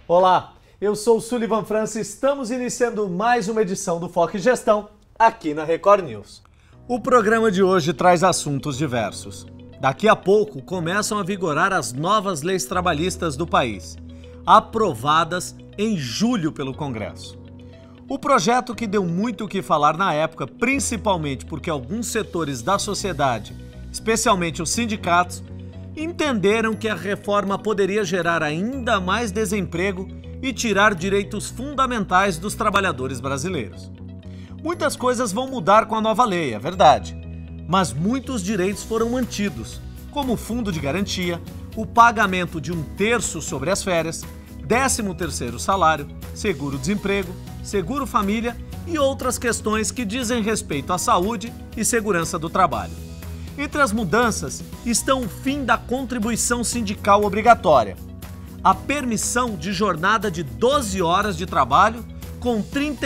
Olá, eu sou o Sullivan França e estamos iniciando mais uma edição do Foco em Gestão aqui na Record News. O programa de hoje traz assuntos diversos. Daqui a pouco começam a vigorar as novas leis trabalhistas do país, aprovadas em julho pelo Congresso. O projeto que deu muito o que falar na época, principalmente porque alguns setores da sociedade, especialmente os sindicatos, entenderam que a reforma poderia gerar ainda mais desemprego e tirar direitos fundamentais dos trabalhadores brasileiros. Muitas coisas vão mudar com a nova lei, é verdade, mas muitos direitos foram mantidos, como o fundo de garantia, o pagamento de 1/3 sobre as férias, 13º salário, seguro-desemprego, seguro-família e outras questões que dizem respeito à saúde e segurança do trabalho. Entre as mudanças estão o fim da contribuição sindical obrigatória, a permissão de jornada de 12 horas de trabalho com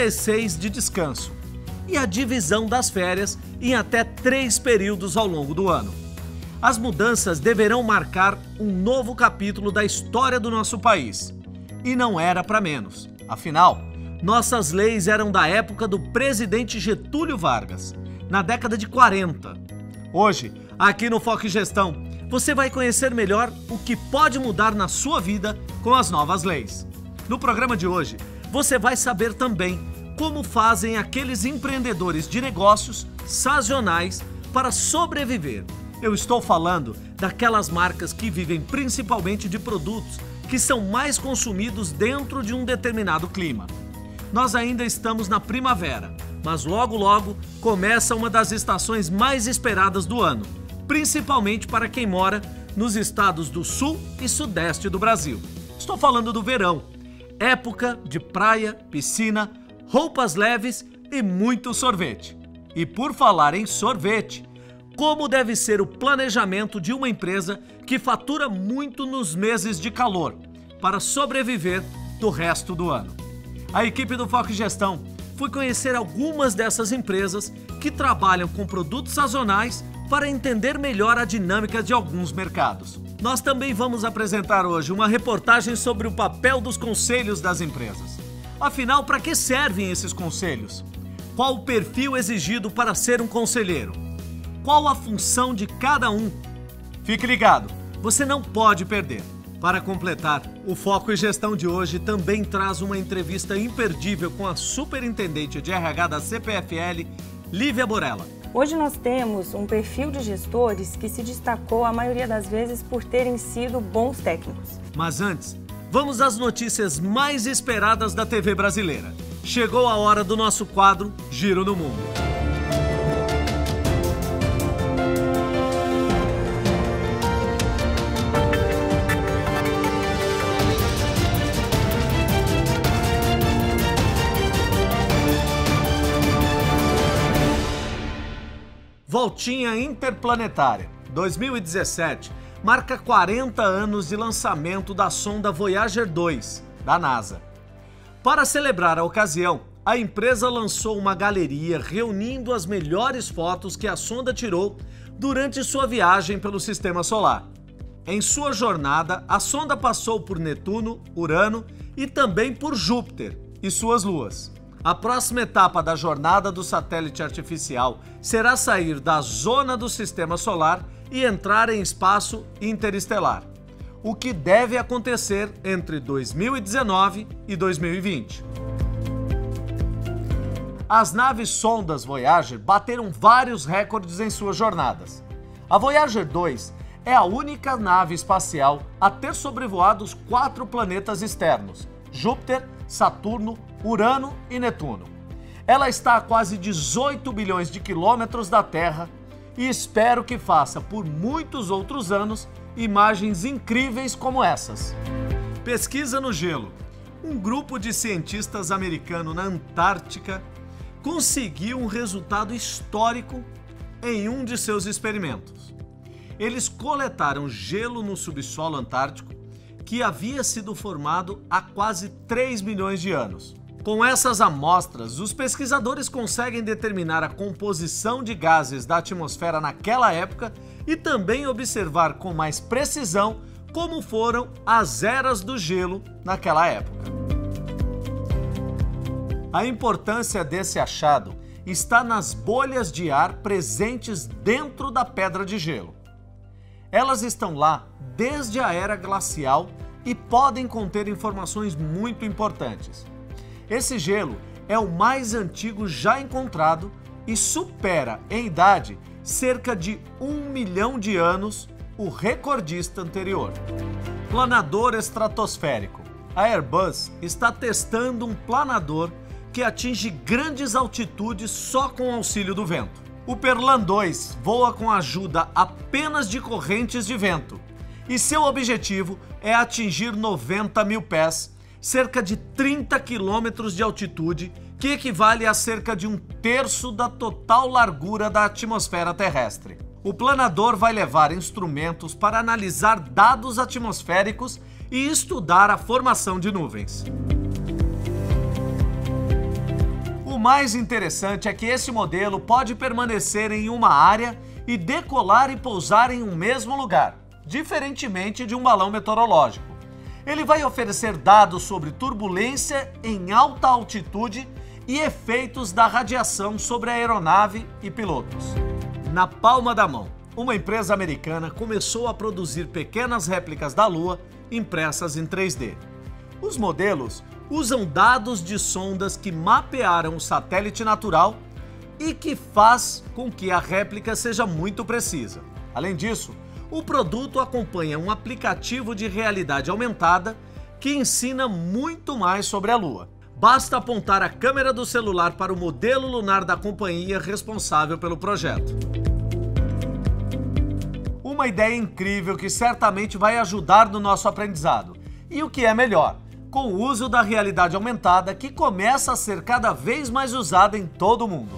36 de descanso e a divisão das férias em até 3 períodos ao longo do ano. As mudanças deverão marcar um novo capítulo da história do nosso país. E não era para menos. Afinal, nossas leis eram da época do presidente Getúlio Vargas, na década de 40. Hoje, aqui no Foco em Gestão, você vai conhecer melhor o que pode mudar na sua vida com as novas leis. No programa de hoje, você vai saber também como fazem aqueles empreendedores de negócios sazonais para sobreviver. Eu estou falando daquelas marcas que vivem principalmente de produtos que são mais consumidos dentro de um determinado clima. Nós ainda estamos na primavera, mas logo logo começa uma das estações mais esperadas do ano, principalmente para quem mora nos estados do sul e sudeste do Brasil. Estou falando do verão, época de praia, piscina, roupas leves e muito sorvete. E por falar em sorvete, como deve ser o planejamento de uma empresa que fatura muito nos meses de calor para sobreviver do resto do ano? A equipe do Foco em Gestão foi conhecer algumas dessas empresas que trabalham com produtos sazonais para entender melhor a dinâmica de alguns mercados. Nós também vamos apresentar hoje uma reportagem sobre o papel dos conselhos das empresas. Afinal, para que servem esses conselhos? Qual o perfil exigido para ser um conselheiro? Qual a função de cada um? Fique ligado, você não pode perder. Para completar, o Foco em Gestão de hoje também traz uma entrevista imperdível com a superintendente de RH da CPFL, Lívia Borella. Hoje nós temos um perfil de gestores que se destacou a maioria das vezes por terem sido bons técnicos. Mas antes, vamos às notícias mais esperadas da TV brasileira. Chegou a hora do nosso quadro Giro no Mundo. Voltinha Interplanetária 2017 marca 40 anos de lançamento da sonda Voyager 2, da NASA. Para celebrar a ocasião, a empresa lançou uma galeria reunindo as melhores fotos que a sonda tirou durante sua viagem pelo Sistema Solar. Em sua jornada, a sonda passou por Netuno, Urano e também por Júpiter e suas luas. A próxima etapa da jornada do satélite artificial será sair da zona do Sistema Solar e entrar em espaço interestelar, o que deve acontecer entre 2019 e 2020. As naves sondas Voyager bateram vários recordes em suas jornadas. A Voyager 2 é a única nave espacial a ter sobrevoado os 4 planetas externos, Júpiter, Saturno, Urano e Netuno. Ela está a quase 18 bilhões de quilômetros da Terra e espero que faça por muitos outros anos imagens incríveis como essas. Pesquisa no gelo. Um grupo de cientistas americano na Antártica conseguiu um resultado histórico em um de seus experimentos. Eles coletaram gelo no subsolo antártico que havia sido formado há quase 3 milhões de anos. Com essas amostras, os pesquisadores conseguem determinar a composição de gases da atmosfera naquela época e também observar com mais precisão como foram as eras do gelo naquela época. A importância desse achado está nas bolhas de ar presentes dentro da pedra de gelo. Elas estão lá desde a era glacial e podem conter informações muito importantes. Esse gelo é o mais antigo já encontrado e supera em idade cerca de 1 milhão de anos o recordista anterior. Planador estratosférico. A Airbus está testando um planador que atinge grandes altitudes só com o auxílio do vento. O Perlan 2 voa com a ajuda apenas de correntes de vento e seu objetivo é atingir 90 mil pés, cerca de 30 quilômetros de altitude, que equivale a cerca de 1/3 da total largura da atmosfera terrestre. O planador vai levar instrumentos para analisar dados atmosféricos e estudar a formação de nuvens. O mais interessante é que esse modelo pode permanecer em uma área e decolar e pousar em um mesmo lugar, diferentemente de um balão meteorológico. Ele vai oferecer dados sobre turbulência em alta altitude e efeitos da radiação sobre a aeronave e pilotos. Na palma da mão, uma empresa americana começou a produzir pequenas réplicas da Lua impressas em 3D. Os modelos usam dados de sondas que mapearam o satélite natural e que faz com que a réplica seja muito precisa. Além disso, o produto acompanha um aplicativo de realidade aumentada que ensina muito mais sobre a Lua. Basta apontar a câmera do celular para o modelo lunar da companhia responsável pelo projeto. Uma ideia incrível que certamente vai ajudar no nosso aprendizado. E o que é melhor, com o uso da realidade aumentada que começa a ser cada vez mais usada em todo o mundo.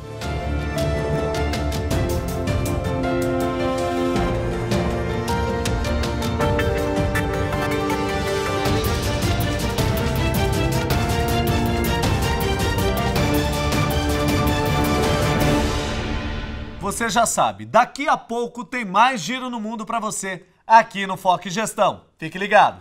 Você já sabe, daqui a pouco tem mais Giro no Mundo para você, aqui no Foque Gestão. Fique ligado!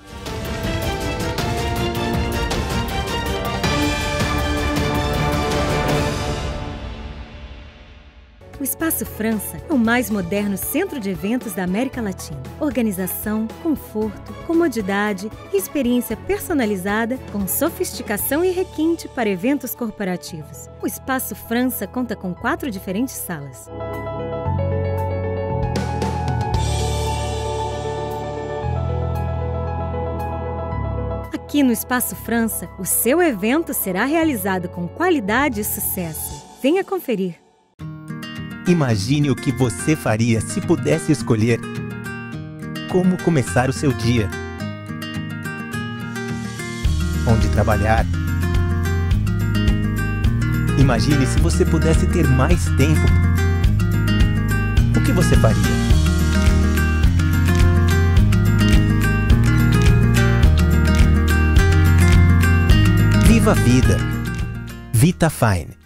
O Espaço França é o mais moderno centro de eventos da América Latina. Organização, conforto, comodidade e experiência personalizada com sofisticação e requinte para eventos corporativos. O Espaço França conta com 4 diferentes salas. Aqui no Espaço França, o seu evento será realizado com qualidade e sucesso. Venha conferir. Imagine o que você faria se pudesse escolher como começar o seu dia, onde trabalhar. Imagine se você pudesse ter mais tempo. O que você faria? Viva a vida. VitaFine.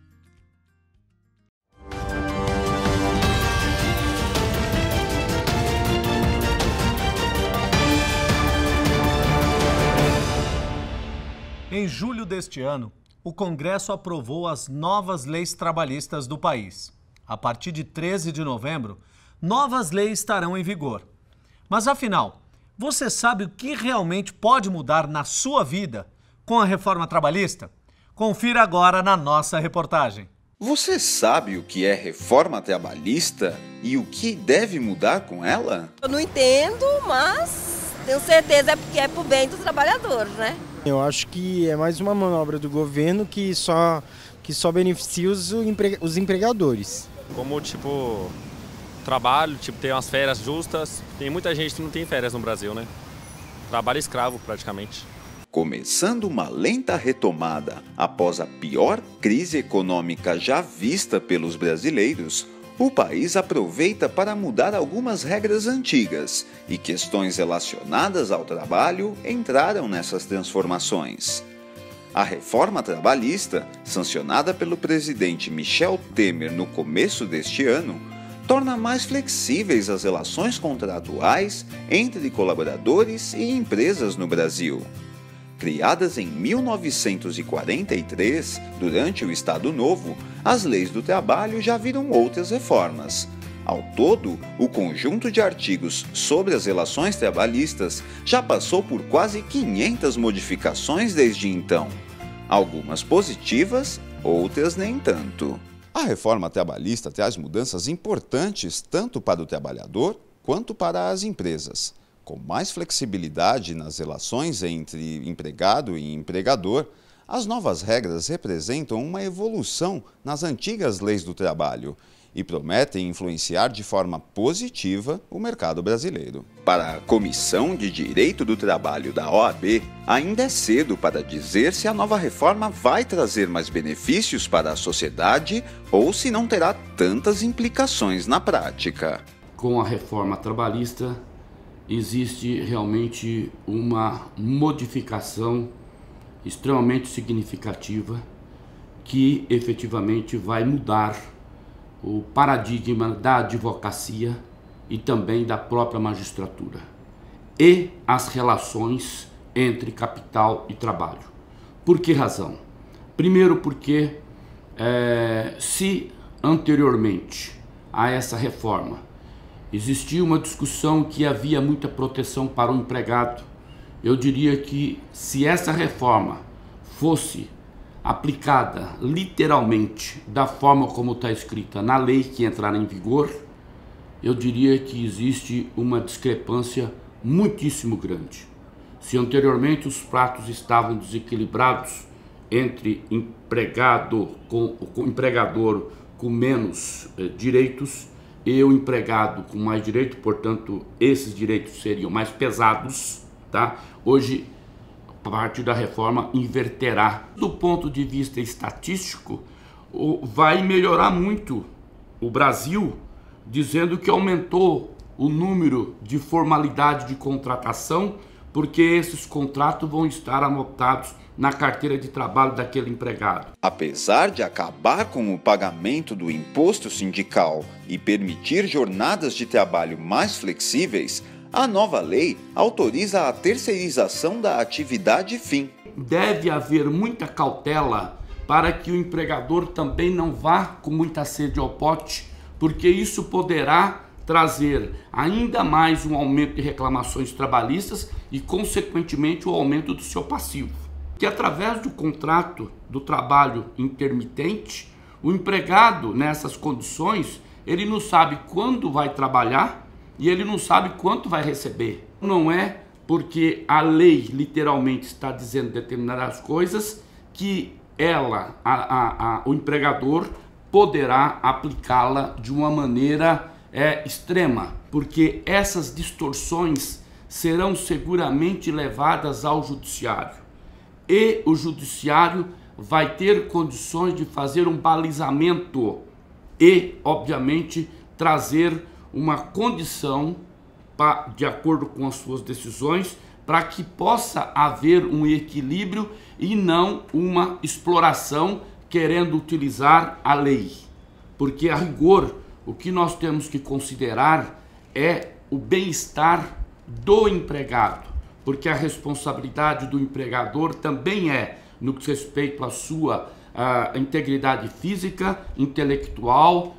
Em julho deste ano, o Congresso aprovou as novas leis trabalhistas do país. A partir de 13 de novembro, novas leis estarão em vigor. Mas afinal, você sabe o que realmente pode mudar na sua vida com a reforma trabalhista? Confira agora na nossa reportagem. Você sabe o que é reforma trabalhista e o que deve mudar com ela? Eu não entendo, mas tenho certeza porque é pro bem dos trabalhadores, né? Eu acho que é mais uma manobra do governo que só beneficia os empregadores. Como, trabalho, ter umas férias justas. Tem muita gente que não tem férias no Brasil, né? Trabalho escravo, praticamente. Começando uma lenta retomada após a pior crise econômica já vista pelos brasileiros, o país aproveita para mudar algumas regras antigas e questões relacionadas ao trabalho entraram nessas transformações. A reforma trabalhista, sancionada pelo presidente Michel Temer no começo deste ano, torna mais flexíveis as relações contratuais entre colaboradores e empresas no Brasil. Criadas em 1943, durante o Estado Novo, as leis do trabalho já viram outras reformas. Ao todo, o conjunto de artigos sobre as relações trabalhistas já passou por quase 500 modificações desde então. Algumas positivas, outras nem tanto. A reforma trabalhista traz mudanças importantes tanto para o trabalhador quanto para as empresas. Com mais flexibilidade nas relações entre empregado e empregador, as novas regras representam uma evolução nas antigas leis do trabalho e prometem influenciar de forma positiva o mercado brasileiro. Para a Comissão de Direito do Trabalho da OAB, ainda é cedo para dizer se a nova reforma vai trazer mais benefícios para a sociedade ou se não terá tantas implicações na prática. Com a reforma trabalhista, existe realmente uma modificação extremamente significativa que efetivamente vai mudar o paradigma da advocacia e também da própria magistratura e as relações entre capital e trabalho. Por que razão? Primeiro porque se anteriormente a essa reforma existia uma discussão que havia muita proteção para o empregado, eu diria que se essa reforma fosse aplicada literalmente da forma como está escrita na lei que entrar em vigor, eu diria que existe uma discrepância muitíssimo grande. Se anteriormente os pratos estavam desequilibrados entre empregador com menos direitos e o empregado com mais direito, portanto esses direitos seriam mais pesados, tá? Hoje, a partir da reforma, inverterá. Do ponto de vista estatístico, vai melhorar muito o Brasil, dizendo que aumentou o número de formalidade de contratação, porque esses contratos vão estar anotados na carteira de trabalho daquele empregado. Apesar de acabar com o pagamento do imposto sindical e permitir jornadas de trabalho mais flexíveis, a nova lei autoriza a terceirização da atividade fim. Deve haver muita cautela para que o empregador também não vá com muita sede ao pote, porque isso poderá trazer ainda mais um aumento de reclamações trabalhistas e, consequentemente, o aumento do seu passivo. Que através do contrato do trabalho intermitente, o empregado nessas condições, ele não sabe quando vai trabalhar e ele não sabe quanto vai receber. Não é porque a lei literalmente está dizendo determinadas coisas que o empregador poderá aplicá-la de uma maneira extrema, porque essas distorções serão seguramente levadas ao judiciário. E o judiciário vai ter condições de fazer um balizamento e, obviamente, trazer uma condição, de acordo com as suas decisões, para que possa haver um equilíbrio e não uma exploração querendo utilizar a lei. Porque, a rigor, o que nós temos que considerar é o bem-estar do empregado, porque a responsabilidade do empregador também é no que diz respeito à sua integridade física, intelectual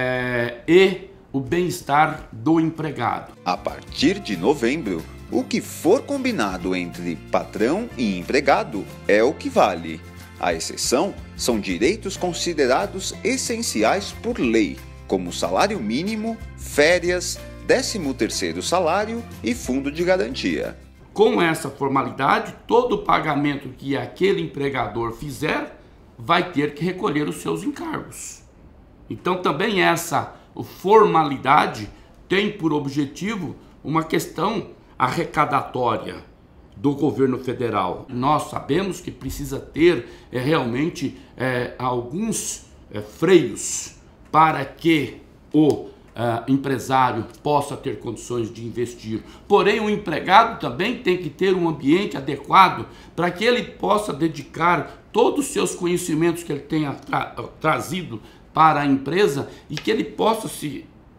e o bem-estar do empregado. A partir de novembro, o que for combinado entre patrão e empregado é o que vale. A exceção são direitos considerados essenciais por lei, como salário mínimo, férias, 13º salário e fundo de garantia. Com essa formalidade, todo o pagamento que aquele empregador fizer vai ter que recolher os seus encargos. Então também essa formalidade tem por objetivo uma questão arrecadatória do governo federal. Nós sabemos que precisa ter realmente alguns freios para que o empresário possa ter condições de investir. Porém, o empregado também tem que ter um ambiente adequado para que ele possa dedicar todos os seus conhecimentos que ele tenha trazido para a empresa e que ele possa se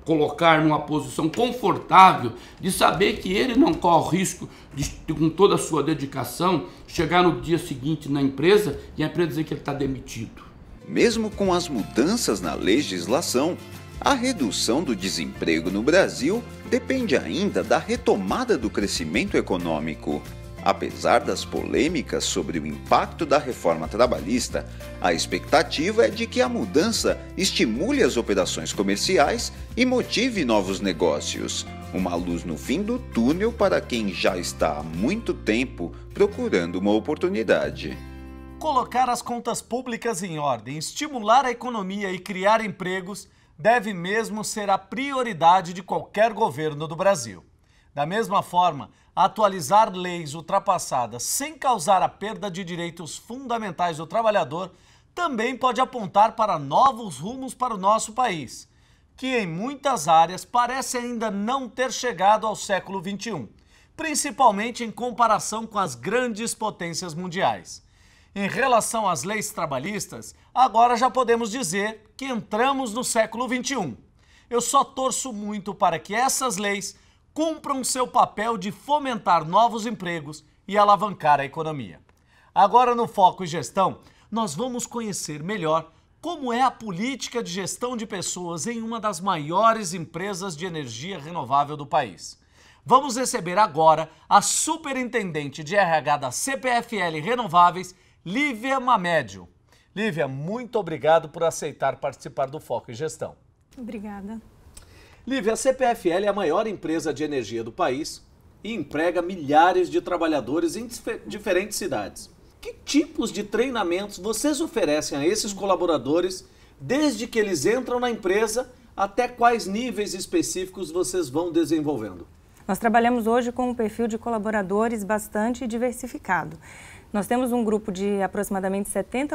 colocar numa posição confortável de saber que ele não corre risco de, com toda a sua dedicação, chegar no dia seguinte na empresa e a empresa dizer que ele está demitido. Mesmo com as mudanças na legislação, a redução do desemprego no Brasil depende ainda da retomada do crescimento econômico. Apesar das polêmicas sobre o impacto da reforma trabalhista, a expectativa é de que a mudança estimule as operações comerciais e motive novos negócios. Uma luz no fim do túnel para quem já está há muito tempo procurando uma oportunidade. Colocar as contas públicas em ordem, estimular a economia e criar empregos deve mesmo ser a prioridade de qualquer governo do Brasil. Da mesma forma, atualizar leis ultrapassadas sem causar a perda de direitos fundamentais do trabalhador também pode apontar para novos rumos para o nosso país, que em muitas áreas parece ainda não ter chegado ao século XXI, principalmente em comparação com as grandes potências mundiais. Em relação às leis trabalhistas, agora já podemos dizer que entramos no século XXI. Eu só torço muito para que essas leis cumpram seu papel de fomentar novos empregos e alavancar a economia. Agora no Foco e Gestão, nós vamos conhecer melhor como é a política de gestão de pessoas em uma das maiores empresas de energia renovável do país. Vamos receber agora a superintendente de RH da CPFL Renováveis, Lívia Mamédio. Lívia, muito obrigado por aceitar participar do Foco e Gestão. Obrigada. Lívia, a CPFL é a maior empresa de energia do país e emprega milhares de trabalhadores em diferentes cidades. Que tipos de treinamentos vocês oferecem a esses colaboradores desde que eles entram na empresa até quais níveis específicos vocês vão desenvolvendo? Nós trabalhamos hoje com um perfil de colaboradores bastante diversificado. Nós temos um grupo de aproximadamente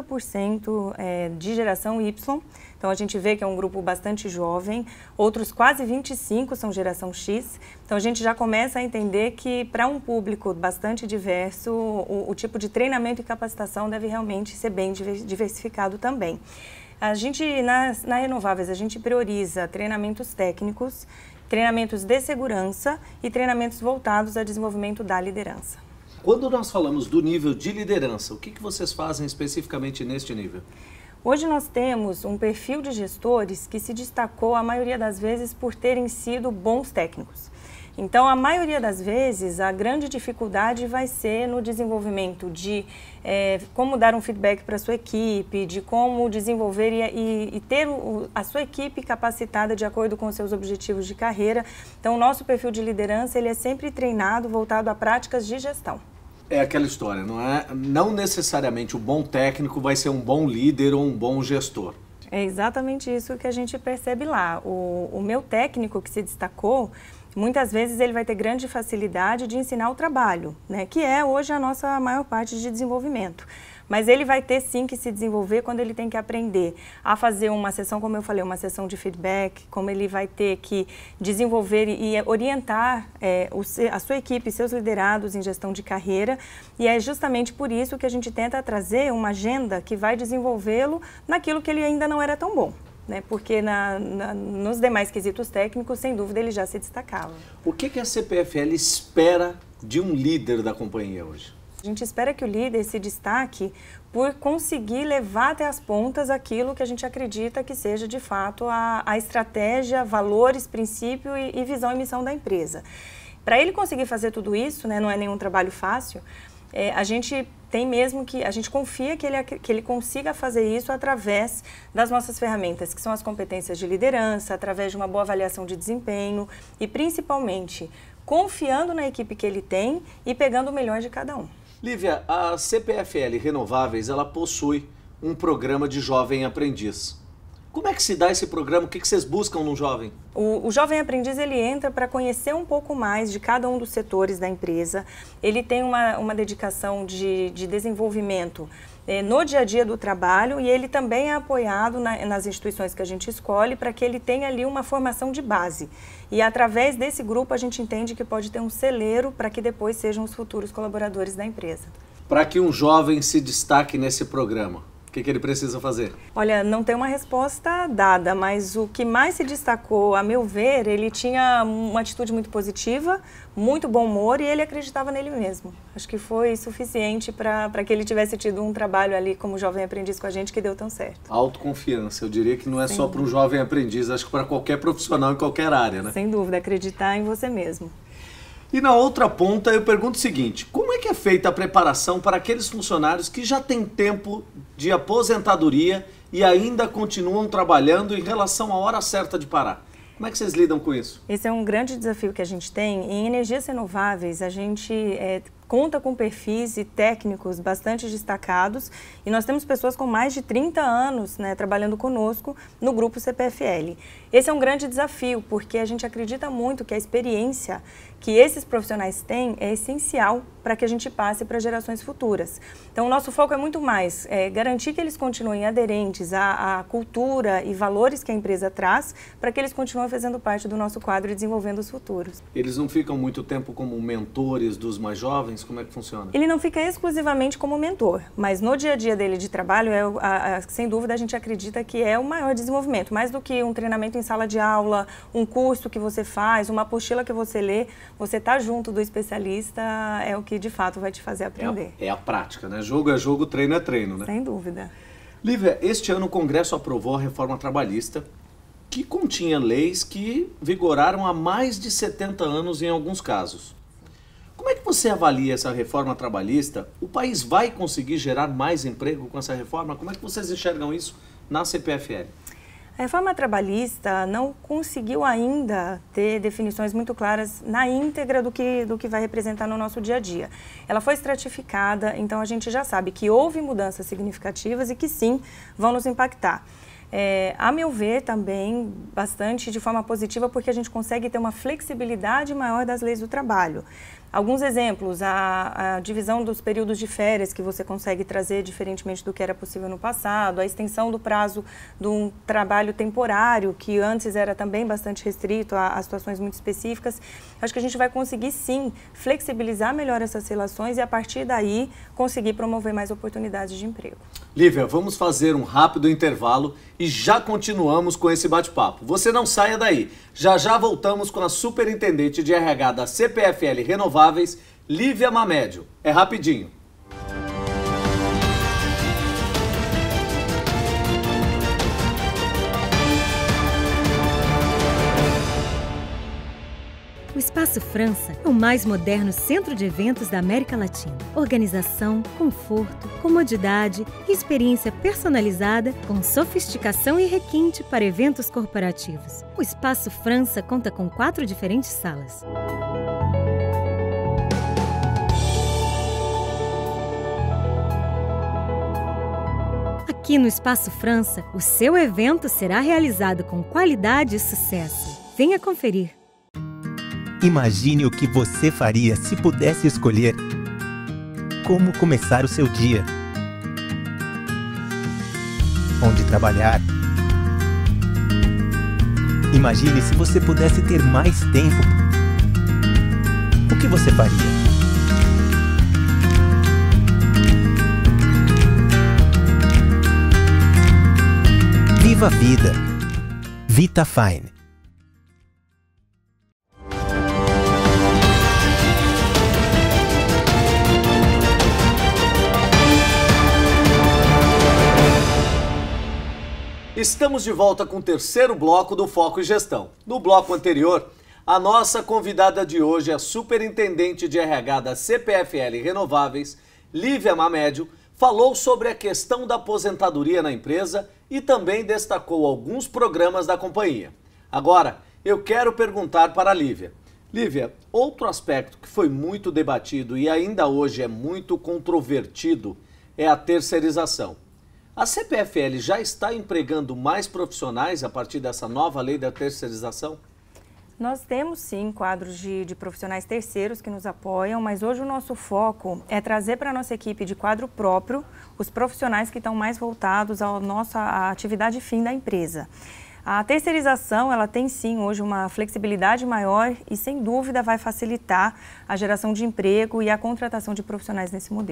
70% de geração Y, então a gente vê que é um grupo bastante jovem, outros quase 25% são geração X, então a gente já começa a entender que para um público bastante diverso, o tipo de treinamento e capacitação deve realmente ser bem diversificado também. A gente, na Renováveis, a gente prioriza treinamentos técnicos, treinamentos de segurança e treinamentos voltados ao desenvolvimento da liderança. Quando nós falamos do nível de liderança, o que vocês fazem especificamente neste nível? Hoje nós temos um perfil de gestores que se destacou a maioria das vezes por terem sido bons técnicos. Então, a maioria das vezes, a grande dificuldade vai ser no desenvolvimento de como dar um feedback para a sua equipe, de como desenvolver e ter a sua equipe capacitada de acordo com os seus objetivos de carreira. Então, o nosso perfil de liderança ele é sempre treinado, voltado a práticas de gestão. É aquela história, não é? Não necessariamente o bom técnico vai ser um bom líder ou um bom gestor. É exatamente isso que a gente percebe lá. O meu técnico que se destacou, muitas vezes ele vai ter grande facilidade de ensinar o trabalho, né, que é hoje a nossa maior parte de desenvolvimento. Mas ele vai ter sim que se desenvolver quando ele tem que aprender a fazer uma sessão, como eu falei, uma sessão de feedback, como ele vai ter que desenvolver e orientar a sua equipe, seus liderados em gestão de carreira. E é justamente por isso que a gente tenta trazer uma agenda que vai desenvolvê-lo naquilo que ele ainda não era tão bom. Porque nos demais quesitos técnicos, sem dúvida, ele já se destacava. O que a CPFL espera de um líder da companhia hoje? A gente espera que o líder se destaque por conseguir levar até as pontas aquilo que a gente acredita que seja, de fato, a estratégia, valores, princípio e visão e missão da empresa. Para ele conseguir fazer tudo isso, não é nenhum trabalho fácil, a gente tem mesmo que, a gente confia que ele consiga fazer isso através das nossas ferramentas, que são as competências de liderança, através de uma boa avaliação de desempenho e, principalmente, confiando na equipe que ele tem e pegando o melhor de cada um. Lívia, a CPFL Renováveis, ela possui um programa de jovem aprendiz. Como é que se dá esse programa? O que vocês buscam no jovem? O jovem aprendiz ele entra para conhecer um pouco mais de cada um dos setores da empresa. Ele tem uma dedicação de desenvolvimento no dia a dia do trabalho e ele também é apoiado nas instituições que a gente escolhe para que ele tenha ali uma formação de base. E através desse grupo a gente entende que pode ter um celeiro para que depois sejam os futuros colaboradores da empresa. Para que um jovem se destaque nesse programa, o que ele precisa fazer? Olha, não tem uma resposta dada, mas o que mais se destacou, a meu ver, ele tinha uma atitude muito positiva, muito bom humor e ele acreditava nele mesmo. Acho que foi suficiente para que ele tivesse tido um trabalho ali como jovem aprendiz com a gente que deu tão certo. Autoconfiança, eu diria que não é só para um jovem aprendiz, acho que para qualquer profissional em qualquer área, né? Sem dúvida, acreditar em você mesmo. E na outra ponta eu pergunto o seguinte, como é que é feita a preparação para aqueles funcionários que já têm tempo de aposentadoria e ainda continuam trabalhando em relação à hora certa de parar? Como é que vocês lidam com isso? Esse é um grande desafio que a gente tem. Em energias renováveis, a gente conta com perfis e técnicos bastante destacados e nós temos pessoas com mais de 30 anos, né, trabalhando conosco no grupo CPFL. Esse é um grande desafio, porque a gente acredita muito que a experiência que esses profissionais têm é essencial para que a gente passe para gerações futuras. Então, o nosso foco é muito mais garantir que eles continuem aderentes à cultura e valores que a empresa traz, para que eles continuem fazendo parte do nosso quadro e desenvolvendo os futuros. Eles não ficam muito tempo como mentores dos mais jovens? Como é que funciona? Ele não fica exclusivamente como mentor, mas no dia a dia dele de trabalho, sem dúvida, a gente acredita que é o maior desenvolvimento. Mais do que um treinamento em sala de aula, um curso que você faz, uma apostila que você lê, você tá junto do especialista é o que de fato vai te fazer aprender. É a prática, né? Jogo é jogo, treino é treino, né? Sem dúvida. Lívia, este ano o Congresso aprovou a reforma trabalhista que continha leis que vigoraram há mais de 70 anos em alguns casos. Como é que você avalia essa reforma trabalhista? O país vai conseguir gerar mais emprego com essa reforma? Como é que vocês enxergam isso na CPFL? A reforma trabalhista não conseguiu ainda ter definições muito claras na íntegra do que vai representar no nosso dia a dia. Ela foi estratificada, então a gente já sabe que houve mudanças significativas e que sim, vão nos impactar. A meu ver, também bastante de forma positiva, porque a gente consegue ter uma flexibilidade maior das leis do trabalho. Alguns exemplos, a divisão dos períodos de férias que você consegue trazer diferentemente do que era possível no passado, a extensão do prazo de um trabalho temporário, que antes era também bastante restrito a situações muito específicas. Acho que a gente vai conseguir, sim, flexibilizar melhor essas relações e, a partir daí, conseguir promover mais oportunidades de emprego. Lívia, vamos fazer um rápido intervalo e já continuamos com esse bate-papo. Você não saia daí. Já já voltamos com a superintendente de RH da CPFL Renováveis, Lívia Mamédio. É rapidinho. O Espaço França é o mais moderno centro de eventos da América Latina. Organização, conforto, comodidade e experiência personalizada com sofisticação e requinte para eventos corporativos. O Espaço França conta com 4 diferentes salas. Aqui no Espaço França, o seu evento será realizado com qualidade e sucesso. Venha conferir. Imagine o que você faria se pudesse escolher como começar o seu dia, onde trabalhar. Imagine se você pudesse ter mais tempo. O que você faria? Viva a vida. VitaFine. Estamos de volta com o terceiro bloco do Foco e Gestão. No bloco anterior, a nossa convidada de hoje é a superintendente de RH da CPFL Renováveis, Lívia Mamédio, falou sobre a questão da aposentadoria na empresa e também destacou alguns programas da companhia. Agora, eu quero perguntar para a Lívia. Lívia, outro aspecto que foi muito debatido e ainda hoje é muito controvertido é a terceirização. A CPFL já está empregando mais profissionais a partir dessa nova lei da terceirização? Nós temos sim quadros de profissionais terceiros que nos apoiam, mas hoje o nosso foco é trazer para a nossa equipe de quadro próprio os profissionais que estão mais voltados à atividade fim da empresa. A terceirização, ela tem sim hoje uma flexibilidade maior e sem dúvida vai facilitar a geração de emprego e a contratação de profissionais nesse modelo.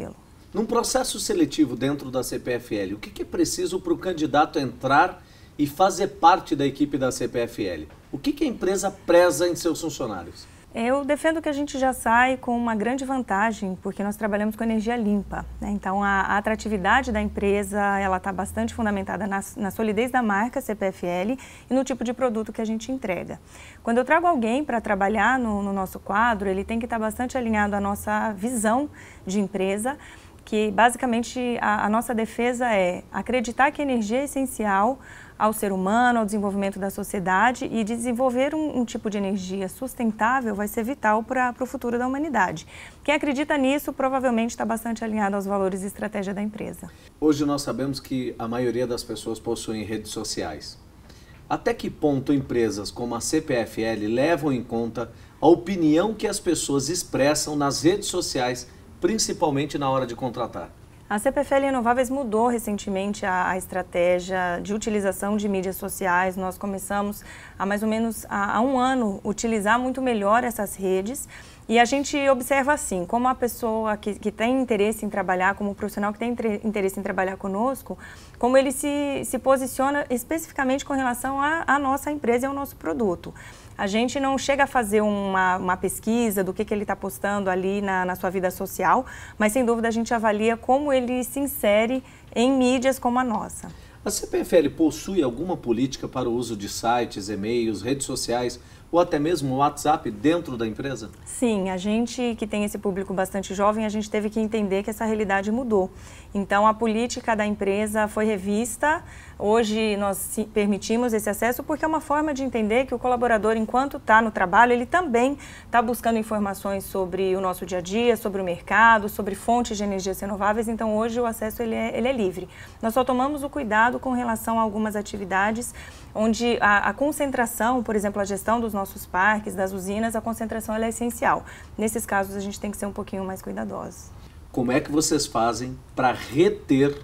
Num processo seletivo dentro da CPFL, o que é preciso para o candidato entrar e fazer parte da equipe da CPFL? O que a empresa preza em seus funcionários? Eu defendo que a gente já sai com uma grande vantagem, porque nós trabalhamos com energia limpa, né? Então, a atratividade da empresa ela está bastante fundamentada na solidez da marca CPFL e no tipo de produto que a gente entrega. Quando eu trago alguém para trabalhar no nosso quadro, ele tem que estar bastante alinhado à nossa visão de empresa, que basicamente a nossa defesa é acreditar que a energia é essencial ao ser humano, ao desenvolvimento da sociedade, e desenvolver um tipo de energia sustentável vai ser vital para o futuro da humanidade. Quem acredita nisso provavelmente está bastante alinhado aos valores e estratégia da empresa. Hoje nós sabemos que a maioria das pessoas possuem redes sociais. Até que ponto empresas como a CPFL levam em conta a opinião que as pessoas expressam nas redes sociais, principalmente na hora de contratar? A CPFL Renováveis mudou recentemente a estratégia de utilização de mídias sociais. Nós começamos há mais ou menos há um ano utilizar muito melhor essas redes. E a gente observa assim, como a pessoa que tem interesse em trabalhar, como o profissional que tem interesse em trabalhar conosco, como ele se posiciona especificamente com relação à nossa empresa e ao nosso produto. A gente não chega a fazer uma pesquisa do que ele está postando ali na sua vida social, mas sem dúvida a gente avalia como ele se insere em mídias como a nossa. A CPFL possui alguma política para o uso de sites, e-mails, redes sociais ou até mesmo o WhatsApp dentro da empresa? Sim, a gente que tem esse público bastante jovem, a gente teve que entender que essa realidade mudou. Então a política da empresa foi revista. Hoje nós permitimos esse acesso porque é uma forma de entender que o colaborador, enquanto está no trabalho, ele também está buscando informações sobre o nosso dia a dia, sobre o mercado, sobre fontes de energias renováveis. Então hoje o acesso ele é livre. Nós só tomamos o cuidado com relação a algumas atividades onde a concentração, por exemplo, a gestão dos nossos parques, das usinas, a concentração ela é essencial. Nesses casos a gente tem que ser um pouquinho mais cuidadosos. Como é que vocês fazem para reter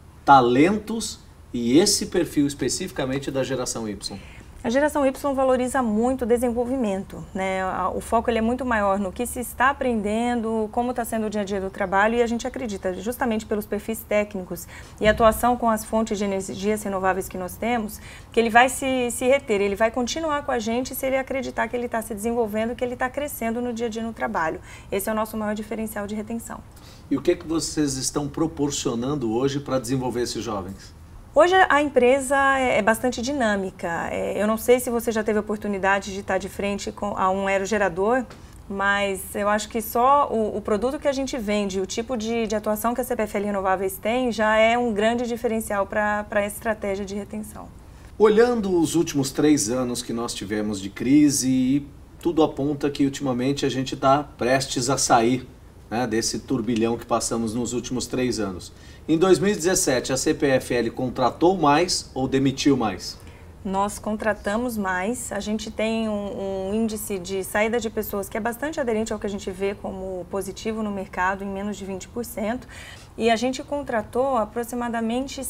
talentos e esse perfil especificamente da geração Y? A geração Y valoriza muito o desenvolvimento, né? O foco ele é muito maior no que se está aprendendo, como está sendo o dia a dia do trabalho, e a gente acredita, justamente pelos perfis técnicos e atuação com as fontes de energias renováveis que nós temos, que ele vai se reter, ele vai continuar com a gente se ele acreditar que ele está se desenvolvendo, que ele está crescendo no dia a dia no trabalho. Esse é o nosso maior diferencial de retenção. E o que vocês estão proporcionando hoje para desenvolver esses jovens? Hoje a empresa é bastante dinâmica. Eu não sei se você já teve a oportunidade de estar de frente a um aerogerador, mas eu acho que só o produto que a gente vende, o tipo de atuação que a CPFL Renováveis tem, já é um grande diferencial para a estratégia de retenção. Olhando os últimos 3 anos que nós tivemos de crise, tudo aponta que ultimamente a gente está prestes a sair, né, desse turbilhão que passamos nos últimos 3 anos. Em 2017, a CPFL contratou mais ou demitiu mais? Nós contratamos mais, a gente tem um índice de saída de pessoas que é bastante aderente ao que a gente vê como positivo no mercado, em menos de 20%, e a gente contratou aproximadamente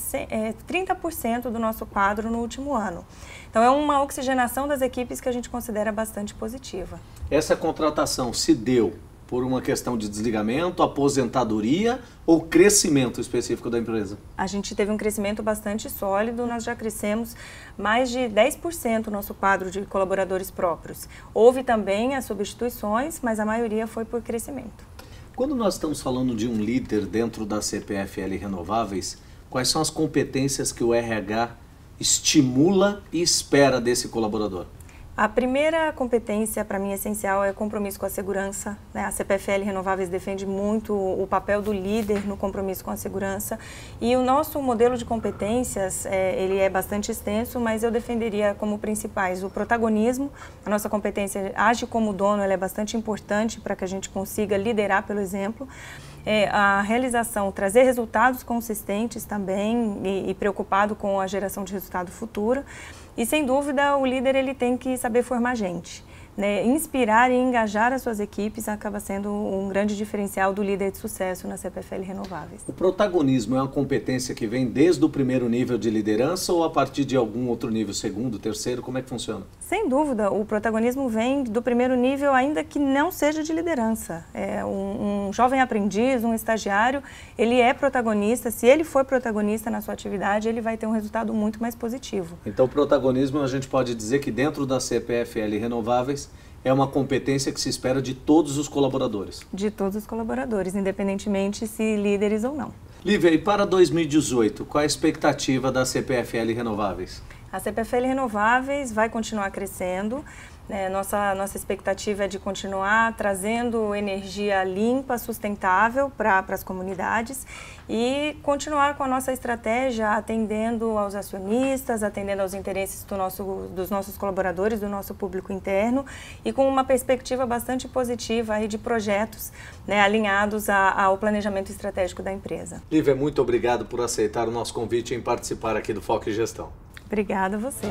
30% do nosso quadro no último ano. Então é uma oxigenação das equipes que a gente considera bastante positiva. Essa contratação se deu por uma questão de desligamento, aposentadoria ou crescimento específico da empresa? A gente teve um crescimento bastante sólido, nós já crescemos mais de 10% no nosso quadro de colaboradores próprios. Houve também as substituições, mas a maioria foi por crescimento. Quando nós estamos falando de um líder dentro da CPFL Renováveis, quais são as competências que o RH estimula e espera desse colaborador? A primeira competência, para mim, essencial é o compromisso com a segurança, né? A CPFL Renováveis defende muito o papel do líder no compromisso com a segurança. E o nosso modelo de competências, ele é bastante extenso, mas eu defenderia como principais o protagonismo. A nossa competência age como dono, ela é bastante importante para que a gente consiga liderar pelo exemplo. A realização, trazer resultados consistentes também e preocupado com a geração de resultado futuro. E, sem dúvida, o líder ele tem que saber formar gente. né, inspirar e engajar as suas equipes acaba sendo um grande diferencial do líder de sucesso na CPFL Renováveis. O protagonismo é uma competência que vem desde o primeiro nível de liderança ou a partir de algum outro nível, segundo, terceiro, como é que funciona? Sem dúvida, o protagonismo vem do primeiro nível, ainda que não seja de liderança. Um jovem aprendiz, um estagiário, ele é protagonista. Se ele for protagonista na sua atividade, ele vai ter um resultado muito mais positivo. Então, o protagonismo, a gente pode dizer que dentro da CPFL Renováveis é uma competência que se espera de todos os colaboradores. De todos os colaboradores, independentemente se líderes ou não. Lívia, e para 2018, qual é a expectativa da CPFL Renováveis? A CPFL Renováveis vai continuar crescendo. Nossa expectativa é de continuar trazendo energia limpa, sustentável para as comunidades e continuar com a nossa estratégia atendendo aos acionistas, atendendo aos interesses dos nossos colaboradores, do nosso público interno e com uma perspectiva bastante positiva aí de projetos, né, alinhados ao planejamento estratégico da empresa. Lívia, muito obrigado por aceitar o nosso convite em participar aqui do Foco em Gestão. Obrigada a você.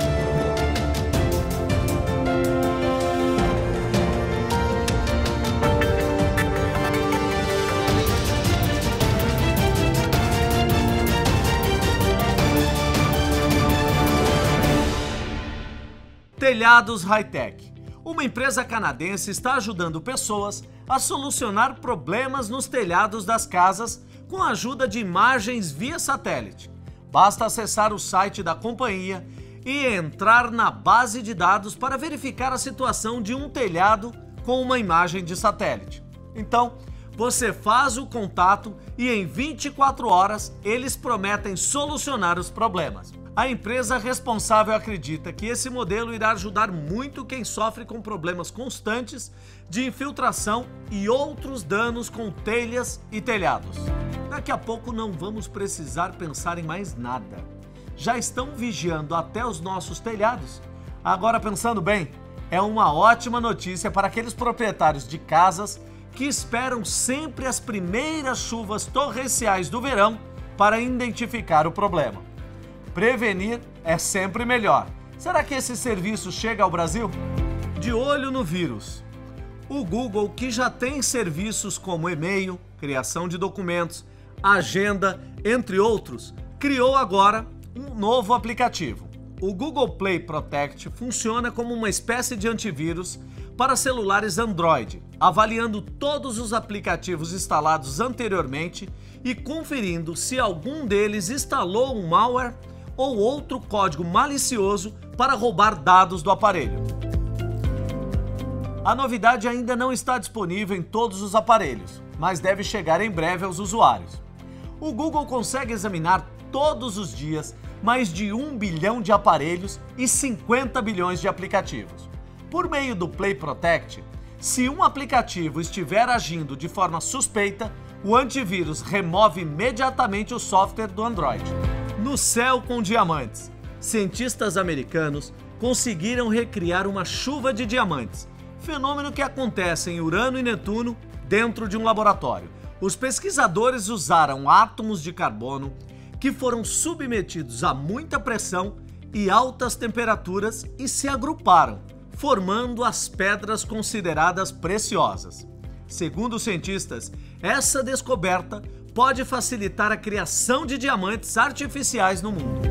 Telhados Hightech. Uma empresa canadense está ajudando pessoas a solucionar problemas nos telhados das casas com a ajuda de imagens via satélite. Basta acessar o site da companhia e entrar na base de dados para verificar a situação de um telhado com uma imagem de satélite. Então, você faz o contato e em 24 horas eles prometem solucionar os problemas. A empresa responsável acredita que esse modelo irá ajudar muito quem sofre com problemas constantes de infiltração e outros danos com telhas e telhados. Daqui a pouco não vamos precisar pensar em mais nada. Já estão vigiando até os nossos telhados. Agora, pensando bem, é uma ótima notícia para aqueles proprietários de casas que esperam sempre as primeiras chuvas torrenciais do verão para identificar o problema. Prevenir é sempre melhor. Será que esse serviço chega ao Brasil? De olho no vírus. O Google, que já tem serviços como e-mail, criação de documentos, agenda, entre outros, criou agora um novo aplicativo. O Google Play Protect funciona como uma espécie de antivírus para celulares Android, avaliando todos os aplicativos instalados anteriormente e conferindo se algum deles instalou um malware ou outro código malicioso para roubar dados do aparelho. A novidade ainda não está disponível em todos os aparelhos, mas deve chegar em breve aos usuários. O Google consegue examinar todos os dias mais de 1 bilhão de aparelhos e 50 bilhões de aplicativos. Por meio do Play Protect, se um aplicativo estiver agindo de forma suspeita, o antivírus remove imediatamente o software do Android. No céu com diamantes, cientistas americanos conseguiram recriar uma chuva de diamantes, fenômeno que acontece em Urano e Netuno dentro de um laboratório. Os pesquisadores usaram átomos de carbono que foram submetidos a muita pressão e altas temperaturas e se agruparam, formando as pedras consideradas preciosas. Segundo os cientistas, essa descoberta pode facilitar a criação de diamantes artificiais no mundo.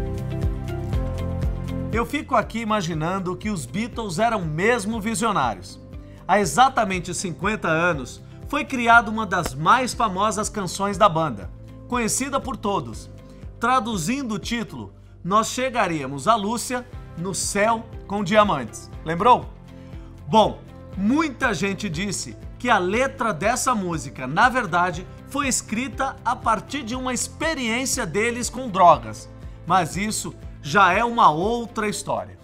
Eu fico aqui imaginando que os Beatles eram mesmo visionários. Há exatamente 50 anos, foi criada uma das mais famosas canções da banda, conhecida por todos. Traduzindo o título, nós chegaríamos a Lúcia no céu com diamantes. Lembrou? Bom, muita gente disse que a letra dessa música, na verdade, foi escrita a partir de uma experiência deles com drogas. Mas isso já é uma outra história.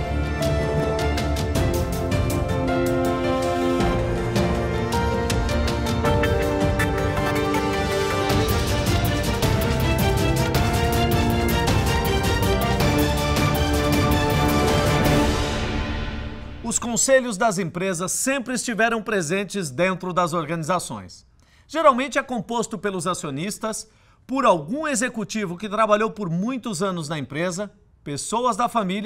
Os conselhos das empresas sempre estiveram presentes dentro das organizações. Geralmente é composto pelos acionistas, por algum executivo que trabalhou por muitos anos na empresa, pessoas da família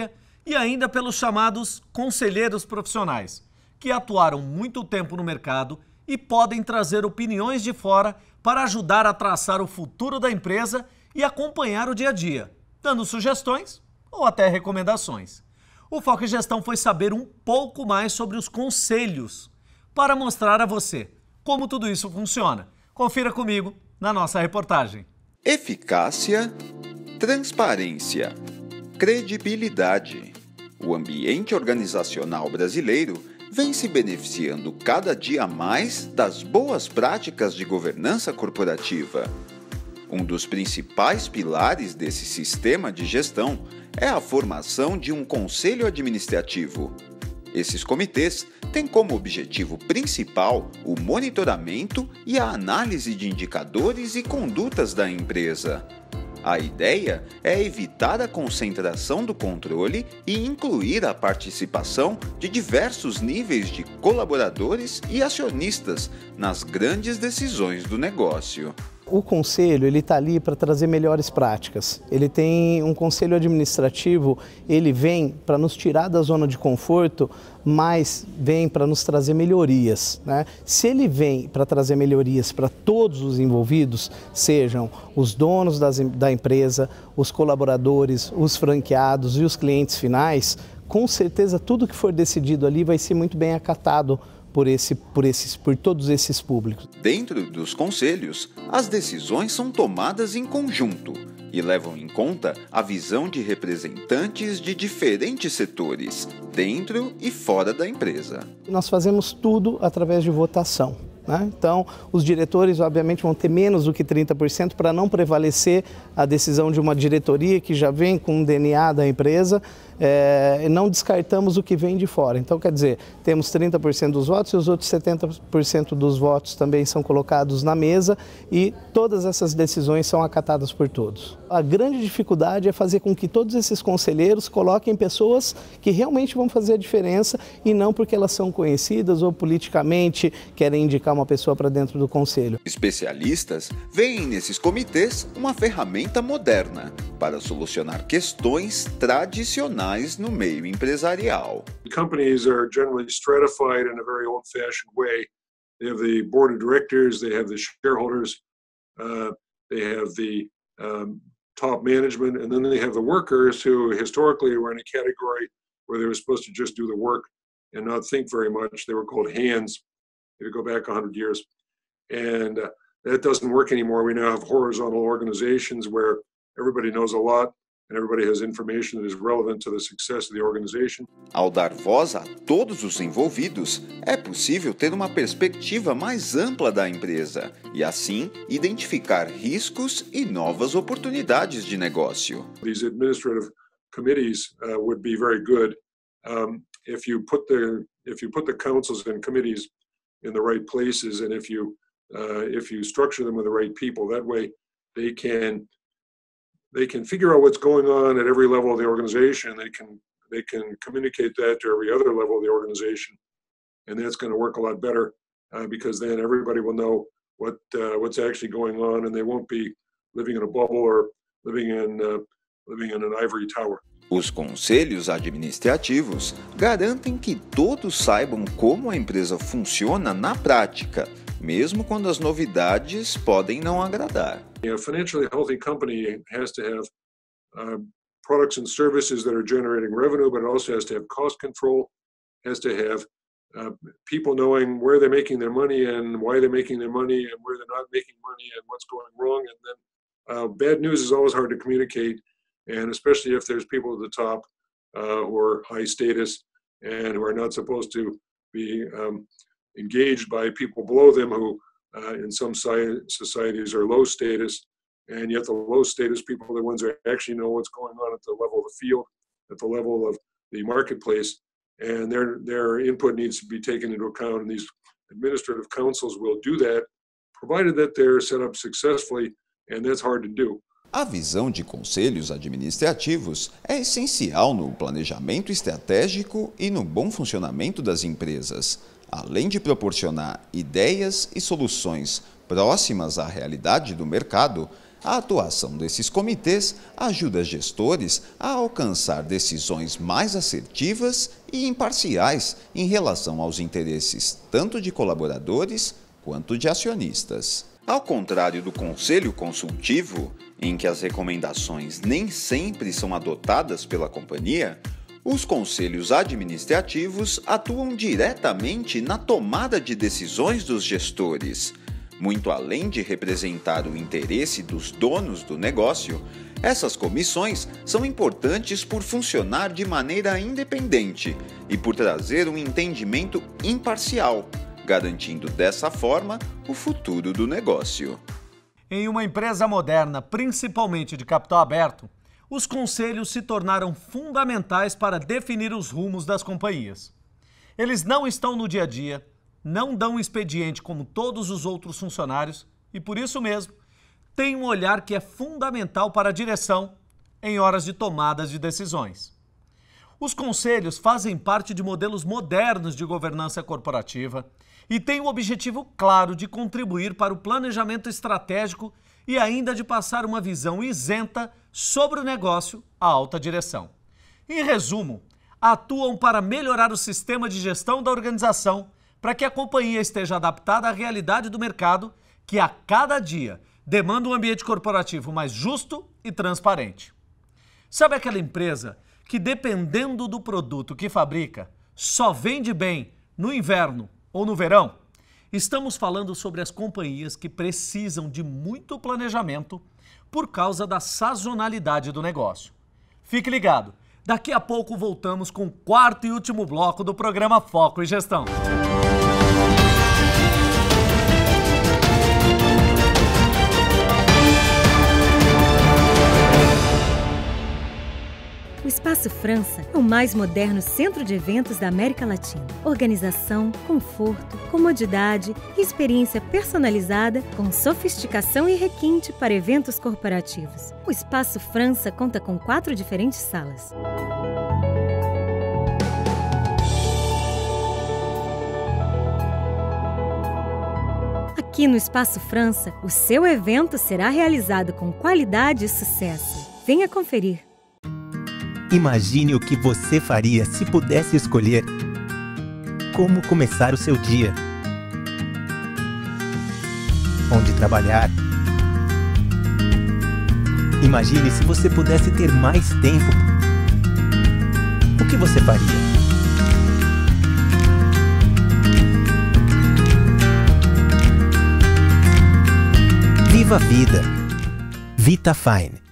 e ainda pelos chamados conselheiros profissionais, que atuaram muito tempo no mercado e podem trazer opiniões de fora para ajudar a traçar o futuro da empresa e acompanhar o dia a dia, dando sugestões ou até recomendações. O Foco em Gestão foi saber um pouco mais sobre os conselhos para mostrar a você como tudo isso funciona. Confira comigo na nossa reportagem. Eficácia, transparência, credibilidade. O ambiente organizacional brasileiro vem se beneficiando cada dia mais das boas práticas de governança corporativa. Um dos principais pilares desse sistema de gestão é a formação de um conselho administrativo. Esses comitês têm como objetivo principal o monitoramento e a análise de indicadores e condutas da empresa. A ideia é evitar a concentração do controle e incluir a participação de diversos níveis de colaboradores e acionistas nas grandes decisões do negócio. O conselho está ali para trazer melhores práticas. Ele tem um conselho administrativo, ele vem para nos tirar da zona de conforto, mas vem para nos trazer melhorias, né? Se ele vem para trazer melhorias para todos os envolvidos, sejam os donos da empresa, os colaboradores, os franqueados e os clientes finais, com certeza tudo que for decidido ali vai ser muito bem acatado por todos esses públicos. Dentro dos conselhos, as decisões são tomadas em conjunto e levam em conta a visão de representantes de diferentes setores, dentro e fora da empresa. Nós fazemos tudo através de votação, né? Então, os diretores, obviamente, vão ter menos do que 30% para não prevalecer a decisão de uma diretoria que já vem com o DNA da empresa. Não descartamos o que vem de fora. Então, quer dizer, temos 30% dos votos e os outros 70% dos votos também são colocados na mesa e todas essas decisões são acatadas por todos. A grande dificuldade é fazer com que todos esses conselheiros coloquem pessoas que realmente vão fazer a diferença e não porque elas são conhecidas ou politicamente querem indicar uma pessoa para dentro do conselho. Especialistas veem nesses comitês uma ferramenta moderna para solucionar questões tradicionais no meio empresarial. Companies are generally stratified in a very old-fashioned way. They have the board of directors, they have the shareholders, they have the top management, and then they have the workers who historically were in a category where they were supposed to just do the work and not think very much. They were called hands, if you go back 100 years. And that doesn't work anymore. We now have horizontal organizations where everybody knows a lot and everybody has information that is relevant to the success of the organization. Ao dar voz a todos os envolvidos, é possível ter uma perspectiva mais ampla da empresa e, assim, identificar riscos e novas oportunidades de negócio. These administrative committees would be very good if you put the councils and committees in the right places, and if you structure them with the right people. That way, they can figure out what's going on at every level of the organization. They can communicate that to every other level of the organization, and that's going to work a lot better because then everybody will know what's actually going on, and they won't be living in a bubble or living in an ivory tower. Os conselhos administrativos garantem que todos saibam como a empresa funciona na prática, mesmo quando as novidades podem não agradar. A financially healthy company has to have products and services that are generating revenue, but it also has to have cost control, has to have people knowing where they're making their money and why they're making their money and where they're not making money and what's going wrong. And then bad news is always hard to communicate, and especially if there's people at the top who are high status and who are not supposed to be engaged by people below them who in some societies are low status, and yet the low status people are the ones that actually know what's going on at the level of the field, at the level of the marketplace, and their input needs to be taken into account, and these administrative councils will do that, provided that they're set up successfully, and that's hard to do. A visão de conselhos administrativos é essencial no planejamento estratégico e no bom funcionamento das empresas, além de proporcionar ideias e soluções próximas à realidade do mercado. A atuação desses comitês ajuda gestores a alcançar decisões mais assertivas e imparciais em relação aos interesses tanto de colaboradores quanto de acionistas. Ao contrário do Conselho Consultivo, em que as recomendações nem sempre são adotadas pela companhia, os conselhos administrativos atuam diretamente na tomada de decisões dos gestores. Muito além de representar o interesse dos donos do negócio, essas comissões são importantes por funcionar de maneira independente e por trazer um entendimento imparcial, garantindo dessa forma o futuro do negócio. Em uma empresa moderna, principalmente de capital aberto, os conselhos se tornaram fundamentais para definir os rumos das companhias. Eles não estão no dia a dia, não dão expediente como todos os outros funcionários e, por isso mesmo, têm um olhar que é fundamental para a direção em horas de tomadas de decisões. Os conselhos fazem parte de modelos modernos de governança corporativa e têm o objetivo claro de contribuir para o planejamento estratégico e ainda de passar uma visão isenta sobre o negócio à alta direção. Em resumo, atuam para melhorar o sistema de gestão da organização para que a companhia esteja adaptada à realidade do mercado que a cada dia demanda um ambiente corporativo mais justo e transparente. Sabe aquela empresa que, dependendo do produto que fabrica, só vende bem no inverno ou no verão? Estamos falando sobre as companhias que precisam de muito planejamento por causa da sazonalidade do negócio. Fique ligado, daqui a pouco voltamos com o quarto e último bloco do programa Foco e Gestão. O Espaço França é o mais moderno centro de eventos da América Latina. Organização, conforto, comodidade e experiência personalizada com sofisticação e requinte para eventos corporativos. O Espaço França conta com 4 diferentes salas. Aqui no Espaço França, o seu evento será realizado com qualidade e sucesso. Venha conferir. Imagine o que você faria se pudesse escolher como começar o seu dia, onde trabalhar. Imagine se você pudesse ter mais tempo. O que você faria? Viva a vida. VitaFine.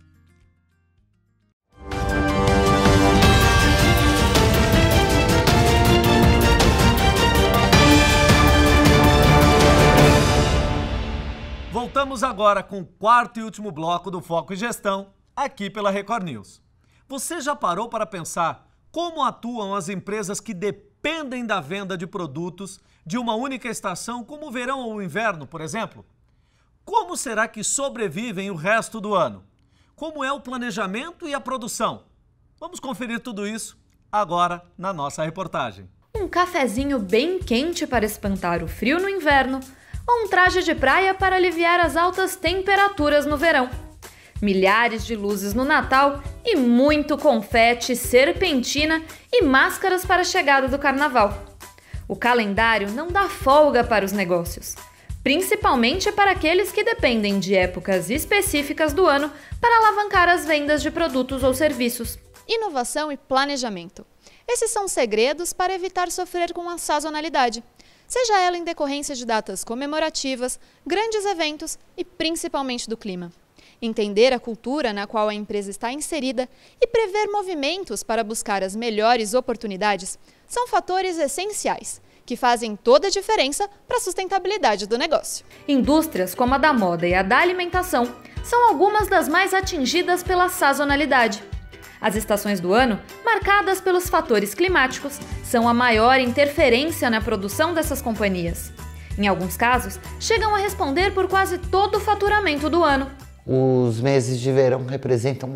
Voltamos agora com o quarto e último bloco do Foco e Gestão, aqui pela Record News. Você já parou para pensar como atuam as empresas que dependem da venda de produtos de uma única estação, como o verão ou o inverno, por exemplo? Como será que sobrevivem o resto do ano? Como é o planejamento e a produção? Vamos conferir tudo isso agora na nossa reportagem. Um cafezinho bem quente para espantar o frio no inverno, ou um traje de praia para aliviar as altas temperaturas no verão. Milhares de luzes no Natal e muito confete, serpentina e máscaras para a chegada do Carnaval. O calendário não dá folga para os negócios, principalmente para aqueles que dependem de épocas específicas do ano para alavancar as vendas de produtos ou serviços. Inovação e planejamento. Esses são segredos para evitar sofrer com a sazonalidade, seja ela em decorrência de datas comemorativas, grandes eventos e principalmente do clima. Entender a cultura na qual a empresa está inserida e prever movimentos para buscar as melhores oportunidades são fatores essenciais, que fazem toda a diferença para a sustentabilidade do negócio. Indústrias como a da moda e a da alimentação são algumas das mais atingidas pela sazonalidade. As estações do ano, marcadas pelos fatores climáticos, são a maior interferência na produção dessas companhias. Em alguns casos, chegam a responder por quase todo o faturamento do ano. Os meses de verão representam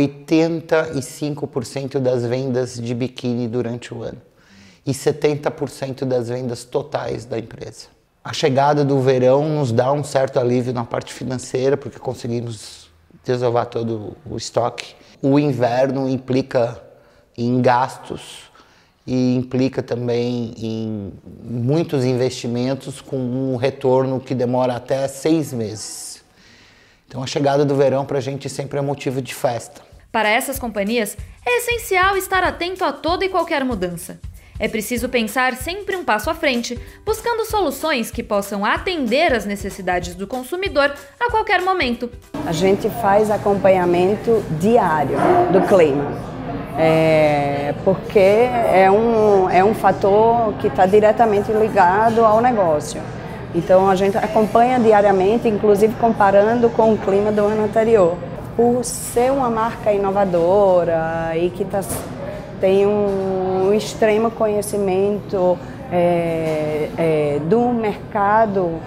85% das vendas de biquíni durante o ano e 70% das vendas totais da empresa. A chegada do verão nos dá um certo alívio na parte financeira, porque conseguimos desovar todo o estoque. O inverno implica em gastos e implica também em muitos investimentos com um retorno que demora até 6 meses. Então a chegada do verão para a gente sempre é motivo de festa. Para essas companhias, é essencial estar atento a toda e qualquer mudança. É preciso pensar sempre um passo à frente, buscando soluções que possam atender às necessidades do consumidor a qualquer momento. A gente faz acompanhamento diário do clima, porque é um fator que está diretamente ligado ao negócio. Então a gente acompanha diariamente, inclusive comparando com o clima do ano anterior. Por ser uma marca inovadora e que tem um extremo conhecimento do mercado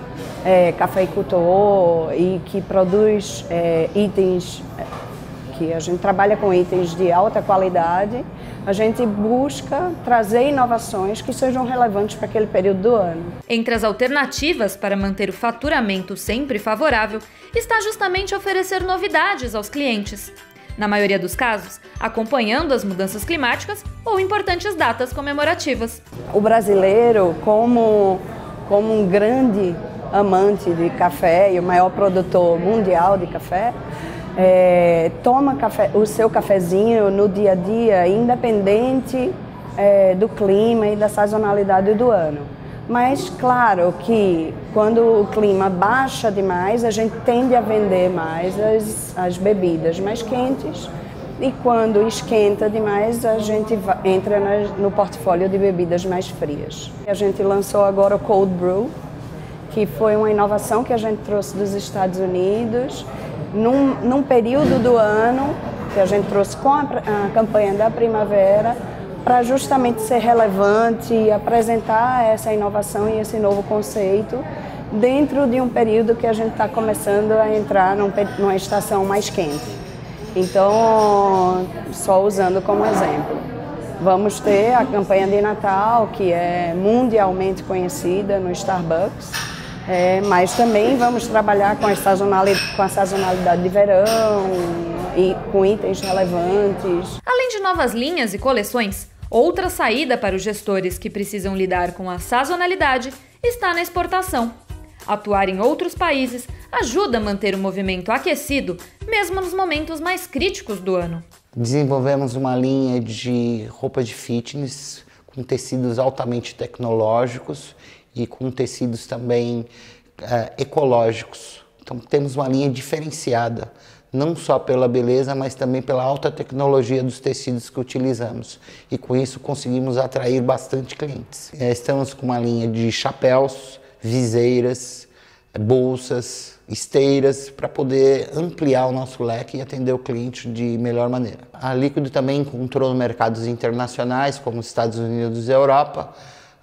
cafeicultor e que produz itens, que a gente trabalha com itens de alta qualidade, a gente busca trazer inovações que sejam relevantes para aquele período do ano. Entre as alternativas para manter o faturamento sempre favorável está justamente oferecer novidades aos clientes. Na maioria dos casos, acompanhando as mudanças climáticas ou importantes datas comemorativas. O brasileiro, como um grande amante de café e o maior produtor mundial de café, toma o seu cafezinho no dia a dia, independente do clima e da sazonalidade do ano. Mas claro que quando o clima baixa demais, a gente tende a vender mais as bebidas mais quentes, e quando esquenta demais, a gente entra no portfólio de bebidas mais frias. A gente lançou agora o Cold Brew, que foi uma inovação que a gente trouxe dos Estados Unidos, num período do ano que a gente trouxe com a campanha da primavera, para justamente ser relevante e apresentar essa inovação e esse novo conceito dentro de um período que a gente está começando a entrar numa estação mais quente. Então, só usando como exemplo, vamos ter a campanha de Natal, que é mundialmente conhecida no Starbucks, mas também vamos trabalhar com a sazonalidade de verão e com itens relevantes. Além de novas linhas e coleções, outra saída para os gestores que precisam lidar com a sazonalidade está na exportação. Atuar em outros países ajuda a manter o movimento aquecido, mesmo nos momentos mais críticos do ano. Desenvolvemos uma linha de roupa de fitness com tecidos altamente tecnológicos e com tecidos também ecológicos. Então temos uma linha diferenciada, não só pela beleza, mas também pela alta tecnologia dos tecidos que utilizamos. E com isso conseguimos atrair bastante clientes. Estamos com uma linha de chapéus, viseiras, bolsas, esteiras, para poder ampliar o nosso leque e atender o cliente de melhor maneira. A Líquido também encontrou mercados internacionais, como os Estados Unidos e a Europa,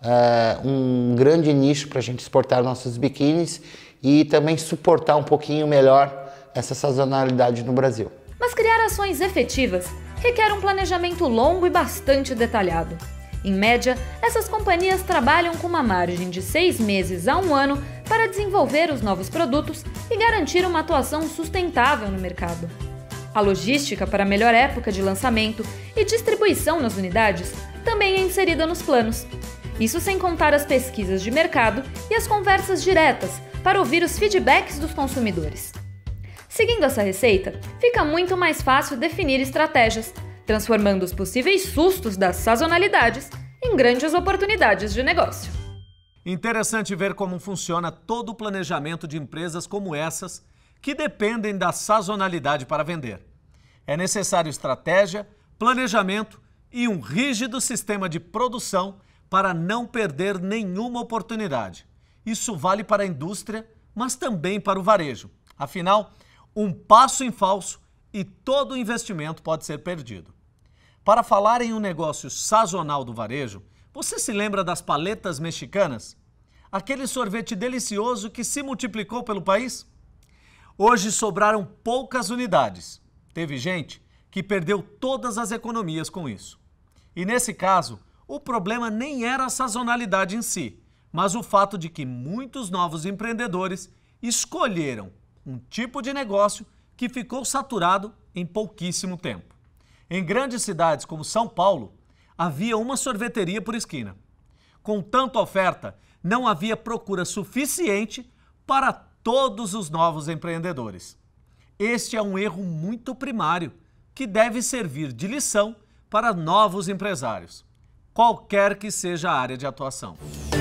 um grande nicho para a gente exportar nossos biquínis e também suportar um pouquinho melhor essa sazonalidade no Brasil. Mas criar ações efetivas requer um planejamento longo e bastante detalhado. Em média, essas companhias trabalham com uma margem de 6 meses a 1 ano para desenvolver os novos produtos e garantir uma atuação sustentável no mercado. A logística para a melhor época de lançamento e distribuição nas unidades também é inserida nos planos. Isso sem contar as pesquisas de mercado e as conversas diretas para ouvir os feedbacks dos consumidores. Seguindo essa receita, fica muito mais fácil definir estratégias, transformando os possíveis sustos das sazonalidades em grandes oportunidades de negócio. Interessante ver como funciona todo o planejamento de empresas como essas, que dependem da sazonalidade para vender. É necessário estratégia, planejamento e um rígido sistema de produção para não perder nenhuma oportunidade. Isso vale para a indústria, mas também para o varejo. Afinal, um passo em falso e todo o investimento pode ser perdido. Para falar em um negócio sazonal do varejo, você se lembra das paletas mexicanas? Aquele sorvete delicioso que se multiplicou pelo país? Hoje sobraram poucas unidades. Teve gente que perdeu todas as economias com isso. E nesse caso, o problema nem era a sazonalidade em si, mas o fato de que muitos novos empreendedores escolheram um tipo de negócio que ficou saturado em pouquíssimo tempo. Em grandes cidades como São Paulo, havia uma sorveteria por esquina. Com tanta oferta, não havia procura suficiente para todos os novos empreendedores. Este é um erro muito primário que deve servir de lição para novos empresários, qualquer que seja a área de atuação.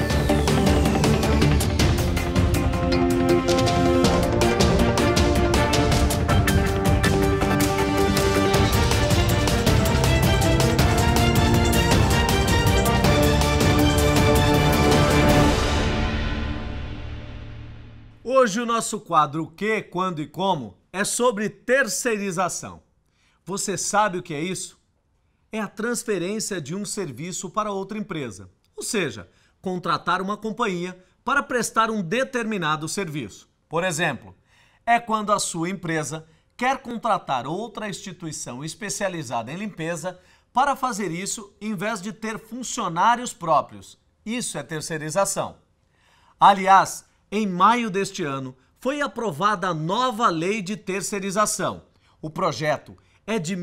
Hoje o nosso quadro O Que, Quando e Como é sobre terceirização. Você sabe o que é isso? É a transferência de um serviço para outra empresa, ou seja, contratar uma companhia para prestar um determinado serviço. Por exemplo, é quando a sua empresa quer contratar outra instituição especializada em limpeza para fazer isso em vez de ter funcionários próprios. Isso é terceirização. Aliás, em maio deste ano, foi aprovada a nova lei de terceirização. O projeto é de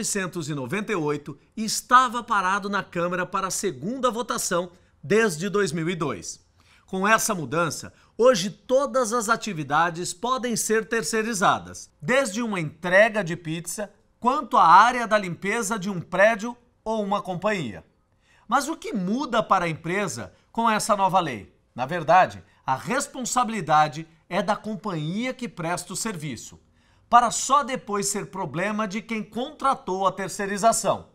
1998 e estava parado na Câmara para a segunda votação desde 2002. Com essa mudança, hoje todas as atividades podem ser terceirizadas, desde uma entrega de pizza quanto à área da limpeza de um prédio ou uma companhia. Mas o que muda para a empresa com essa nova lei? Na verdade, a responsabilidade é da companhia que presta o serviço, para só depois ser problema de quem contratou a terceirização.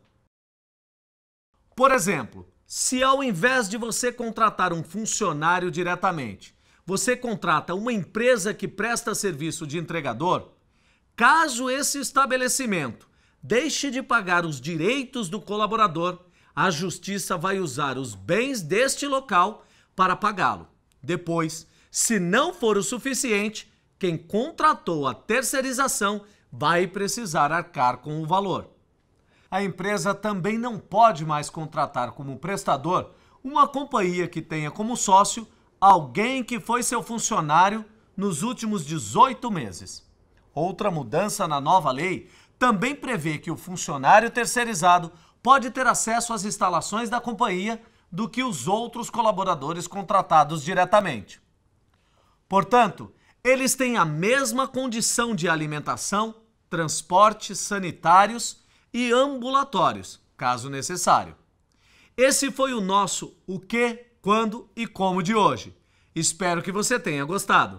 Por exemplo, se ao invés de você contratar um funcionário diretamente, você contrata uma empresa que presta serviço de entregador, caso esse estabelecimento deixe de pagar os direitos do colaborador, a Justiça vai usar os bens deste local para pagá-lo. Depois, se não for o suficiente, quem contratou a terceirização vai precisar arcar com o valor. A empresa também não pode mais contratar como prestador uma companhia que tenha como sócio alguém que foi seu funcionário nos últimos 18 meses. Outra mudança na nova lei também prevê que o funcionário terceirizado pode ter acesso às instalações da companhia do que os outros colaboradores contratados diretamente. Portanto, eles têm a mesma condição de alimentação, transportes sanitários e ambulatórios, caso necessário. Esse foi o nosso O Que, Quando e Como de hoje. Espero que você tenha gostado.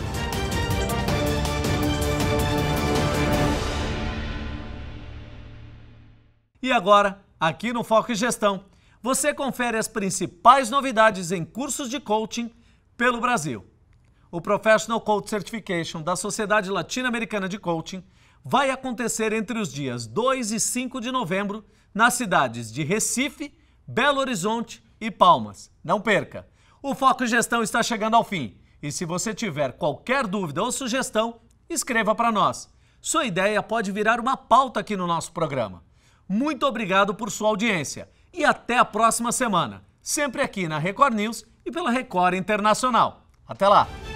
E agora, aqui no Foco em Gestão, você confere as principais novidades em cursos de coaching pelo Brasil. O Professional Coach Certification da Sociedade Latino-Americana de Coaching vai acontecer entre os dias 2 e 5 de novembro nas cidades de Recife, Belo Horizonte e Palmas. Não perca! O Foco em Gestão está chegando ao fim e se você tiver qualquer dúvida ou sugestão, escreva para nós. Sua ideia pode virar uma pauta aqui no nosso programa. Muito obrigado por sua audiência e até a próxima semana, sempre aqui na Record News e pela Record Internacional. Até lá!